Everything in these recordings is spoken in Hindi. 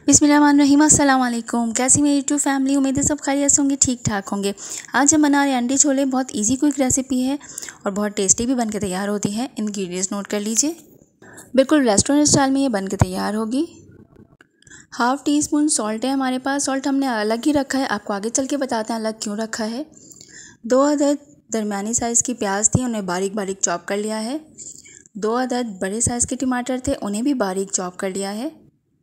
बिस्मिल्लाहिर्रहमानिर्रहीम। अस्सलाम वालेकुम। कैसी मेरी यूट्यूब फैमिली, उम्मीद है सब खैरियत से होंगे, ठीक ठाक होंगे। आज हम बना रहे हैं अंडे छोले। बहुत इजी क्विक रेसिपी है और बहुत टेस्टी भी बन के तैयार होती है। इंग्रेडिएंट्स नोट कर लीजिए। बिल्कुल रेस्टोरेंट स्टाइल में ये बन के तैयार होगी। हाफ़ टी स्पून सॉल्ट है हमारे पास। सॉल्ट हमने अलग ही रखा है, आपको आगे चल के बताते हैं अलग क्यों रखा है। 2 अदद दरमियानी साइज़ की प्याज थी, उन्हें बारीक बारीक चॉप कर लिया है। 2 अदद बड़े साइज़ के टमाटर थे, उन्हें भी बारीक चॉप कर लिया है।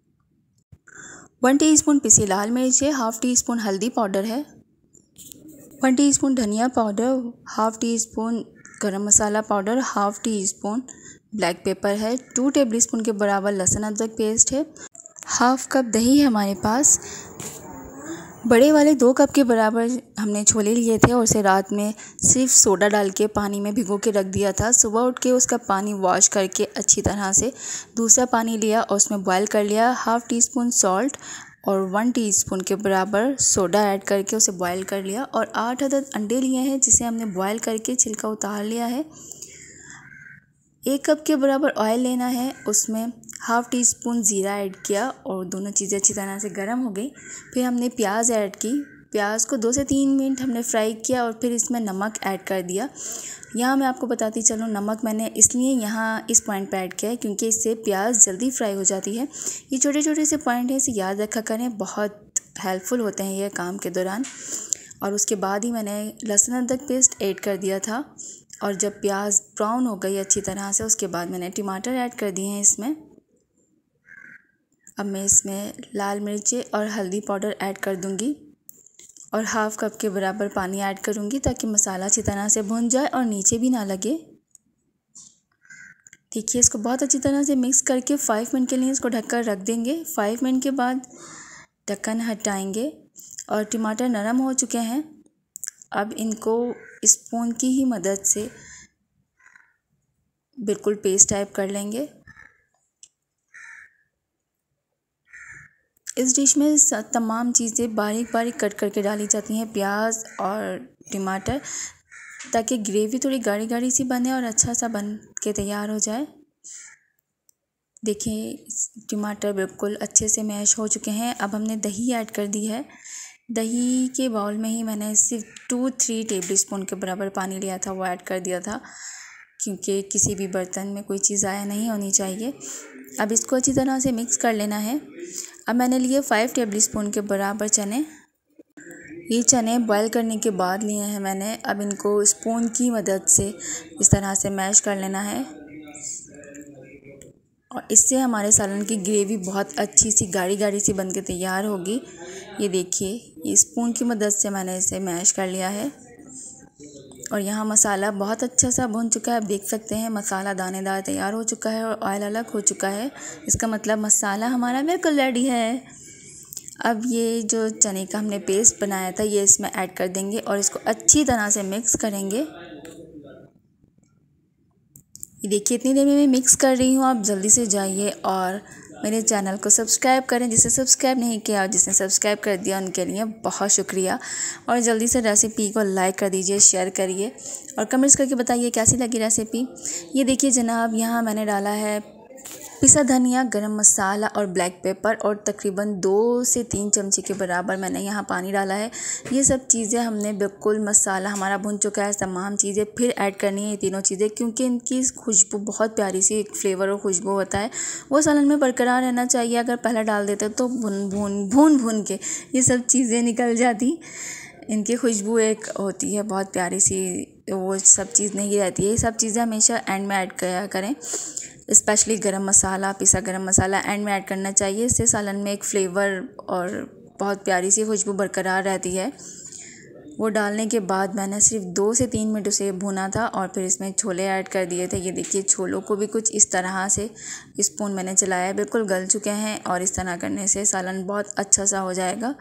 1 टीस्पून पिसी लाल मिर्च है। हाफ़ टी स्पून हल्दी पाउडर है। 1 टीस्पून धनिया powder. Half teaspoon garam masala powder. Half teaspoon black pepper है। 2 टेबल स्पून के बराबर लहसुन अदरक पेस्ट है। हाफ़ कप दही है हमारे पास। बड़े वाले 2 कप के बराबर हमने छोले लिए थे और उसे रात में सिर्फ सोडा डाल के पानी में भिगो के रख दिया था। सुबह उठ के उसका पानी वॉश करके अच्छी तरह से दूसरा पानी लिया और उसमें बॉयल कर लिया। हाफ़ टी स्पून सॉल्ट और 1 टीस्पून के बराबर सोडा ऐड करके उसे बॉयल कर लिया। और 8 अदद अंडे लिए हैं जिसे हमने बॉयल करके छिलका उतार लिया है। 1 कप के बराबर ऑयल लेना है, उसमें हाफ़ टी स्पून ज़ीरा ऐड किया और दोनों चीज़ें अच्छी तरह से गर्म हो गई। फिर हमने प्याज ऐड की। प्याज को 2 से 3 मिनट हमने फ्राई किया और फिर इसमें नमक ऐड कर दिया। यहाँ मैं आपको बताती चलूँ, नमक मैंने इसलिए यहाँ इस पॉइंट पे ऐड किया है क्योंकि इससे प्याज जल्दी फ्राई हो जाती है। ये छोटे छोटे से पॉइंट हैं, इसे याद रखा करें, बहुत हेल्पफुल होते हैं ये काम के दौरान। और उसके बाद ही मैंने लहसुन अदरक पेस्ट ऐड कर दिया था। और जब प्याज ब्राउन हो गई अच्छी तरह से, उसके बाद मैंने टमाटर ऐड कर दिए हैं इसमें। अब मैं इसमें लाल मिर्ची और हल्दी पाउडर ऐड कर दूंगी और हाफ़ कप के बराबर पानी ऐड करूंगी ताकि मसाला अच्छी तरह से भुन जाए और नीचे भी ना लगे। देखिए, इसको बहुत अच्छी तरह से मिक्स करके 5 मिनट के लिए इसको ढककर रख देंगे। 5 मिनट के बाद ढक्कन हटाएंगे और टमाटर नरम हो चुके हैं। अब इनको स्पून की ही मदद से बिल्कुल पेस्ट टाइप कर लेंगे। इस डिश में तमाम चीज़ें बारीक बारीक कट करके डाली जाती हैं, प्याज और टमाटर, ताकि ग्रेवी थोड़ी गाढ़ी गाढ़ी सी बने और अच्छा सा बन के तैयार हो जाए। देखिए, टमाटर बिल्कुल अच्छे से मैश हो चुके हैं। अब हमने दही ऐड कर दी है। दही के बाउल में ही मैंने सिर्फ 2-3 टेबल स्पून के बराबर पानी लिया था, वो ऐड कर दिया था क्योंकि किसी भी बर्तन में कोई चीज़ ज़ाया नहीं होनी चाहिए। अब इसको अच्छी तरह से मिक्स कर लेना है। अब मैंने लिए 5 टेबल स्पून के बराबर चने। ये चने बॉयल करने के बाद लिए हैं मैंने। अब इनको स्पून की मदद से इस तरह से मैश कर लेना है और इससे हमारे सालन की ग्रेवी बहुत अच्छी सी गाढ़ी गाढ़ी सी बन के तैयार होगी। ये देखिए, ये स्पून की मदद से मैंने इसे मैश कर लिया है और यहाँ मसाला बहुत अच्छा सा भुन चुका है। आप देख सकते हैं मसाला दानेदार तैयार हो चुका है और ऑयल अलग हो चुका है। इसका मतलब मसाला हमारा बिल्कुल रेडी है। अब ये जो चने का हमने पेस्ट बनाया था ये इसमें ऐड कर देंगे और इसको अच्छी तरह से मिक्स करेंगे। ये देखिए, इतनी देर में मैं मिक्स कर रही हूँ। आप जल्दी से जाइए और मेरे चैनल को सब्सक्राइब करें। जिसे सब्सक्राइब नहीं किया और जिसने सब्सक्राइब कर दिया उनके लिए बहुत शुक्रिया। और जल्दी से रेसिपी को लाइक कर दीजिए, शेयर करिए और कमेंट्स करके बताइए कैसी लगी रेसिपी। ये देखिए जनाब, यहाँ मैंने डाला है पिसा धनिया, गरम मसाला और ब्लैक पेपर और तकरीबन 2 से 3 चमचे के बराबर मैंने यहाँ पानी डाला है। ये सब चीज़ें हमने बिल्कुल, मसाला हमारा भुन चुका है, तमाम चीज़ें फिर ऐड करनी है ये तीनों चीज़ें, क्योंकि इनकी खुशबू बहुत प्यारी सी एक फ्लेवर और खुशबू होता है, वो सालन में बरकरार रहना चाहिए। अगर पहले डाल देते तो भून के ये सब चीज़ें निकल जाती। इनकी खुशबू एक होती है बहुत प्यारी सी, वो सब चीज़ नहीं रहती है। ये सब चीज़ें हमेशा एंड में ऐड किया करें। स्पेशली गरम मसाला, पिसा गरम मसाला एंड में ऐड करना चाहिए। इससे सालन में एक फ्लेवर और बहुत प्यारी सी खुशबू बरकरार रहती है। वो डालने के बाद मैंने सिर्फ 2 से 3 मिनट उसे भुना था और फिर इसमें छोले ऐड कर दिए थे। ये देखिए, छोलों को भी कुछ इस तरह से स्पून मैंने चलाया, बिल्कुल गल चुके हैं और इस तरह करने से सालन बहुत अच्छा सा हो जाएगा।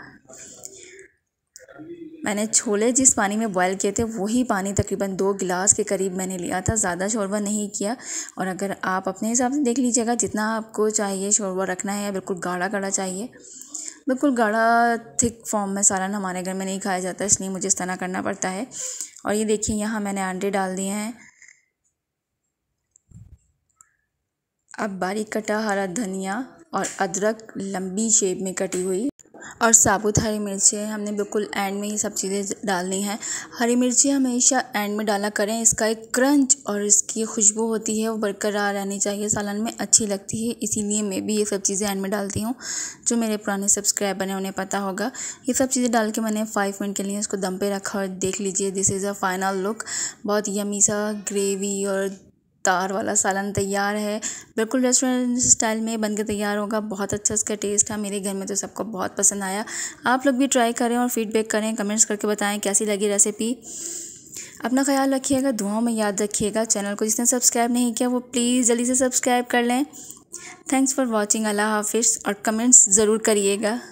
मैंने छोले जिस पानी में बॉयल किए थे वही पानी तकरीबन 2 गिलास के करीब मैंने लिया था, ज़्यादा शोरबा नहीं किया। और अगर आप अपने हिसाब से देख लीजिएगा जितना आपको चाहिए शोरबा रखना है, या बिल्कुल गाढ़ा गाढ़ा चाहिए। बिल्कुल गाढ़ा थिक फॉर्म में सालन हमारे घर में नहीं खाया जाता, इसलिए मुझे इस तरह करना पड़ता है। और ये देखिए, यहाँ मैंने अंडे डाल दिए हैं। अब बारीक कटा हरा धनिया और अदरक लंबी शेप में कटी हुई और साबुत हरी मिर्चें हमने बिल्कुल एंड में ये सब चीज़ें डालनी है। हरी मिर्ची हमेशा एंड में डाला करें, इसका एक क्रंच और इसकी खुशबू होती है वो बरकरार रहनी चाहिए, सालन में अच्छी लगती है, इसीलिए मैं भी ये सब चीज़ें एंड में डालती हूँ। जो मेरे पुराने सब्सक्राइबर हैं उन्हें पता होगा। ये सब चीज़ें डाल के मैंने 5 मिनट के लिए इसको दम पे रखा और देख लीजिए this is a final look. बहुत यमी सा ग्रेवी और तार वाला सालन तैयार है, बिल्कुल रेस्टोरेंट स्टाइल में बनके तैयार होगा। बहुत अच्छा इसका टेस्ट है, मेरे घर में तो सबको बहुत पसंद आया। आप लोग भी ट्राई करें और फीडबैक करें, कमेंट्स करके बताएं कैसी लगी रेसिपी। अपना ख्याल रखिएगा, दुआओं में याद रखिएगा। चैनल को जिसने सब्सक्राइब नहीं किया वो प्लीज़ जल्दी से सब्सक्राइब कर लें। Thanks for watching. अल्लाह हाफिज़ और कमेंट्स ज़रूर करिएगा।